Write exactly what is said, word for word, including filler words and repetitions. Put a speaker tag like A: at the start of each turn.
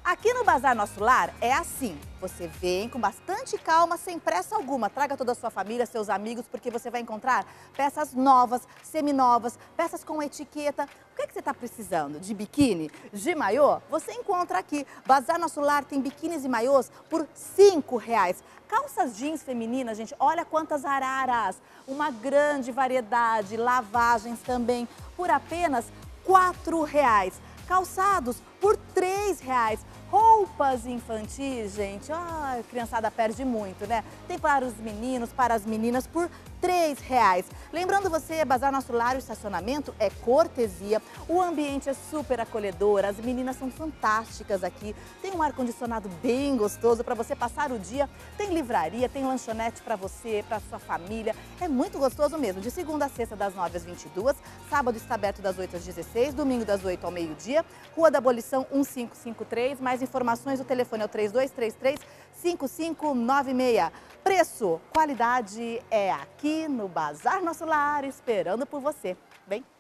A: Aqui no Bazar Nosso Lar é assim, você vem com bastante calma, sem pressa alguma. Traga toda a sua família, seus amigos, porque você vai encontrar peças novas, seminovas, peças com etiqueta. O que é que você está precisando? De biquíni? De maiô? Você encontra aqui. Bazar Nosso Lar tem biquínis e maiôs por cinco reais. Calças jeans femininas, gente, olha quantas araras. Uma grande variedade, lavagens também, por apenas quatro reais. Calçados por três reais. Roupas infantis, gente, ah, a criançada perde muito, né? Tem para os meninos, para as meninas por três reais. Lembrando você, Bazar Nosso Lar, o estacionamento é cortesia, o ambiente é super acolhedor, as meninas são fantásticas aqui, tem um ar-condicionado bem gostoso para você passar o dia, tem livraria, tem lanchonete para você, para sua família, é muito gostoso mesmo, de segunda a sexta das nove às vinte e duas, sábado está aberto das oito às dezesseis, domingo das oito ao meio-dia, Rua da Abolição mil quinhentos e cinquenta e três, mais informações, o telefone é o três dois três três, cinco cinco nove seis. Preço, qualidade é aqui no Bazar Nosso Lar, esperando por você. Vem!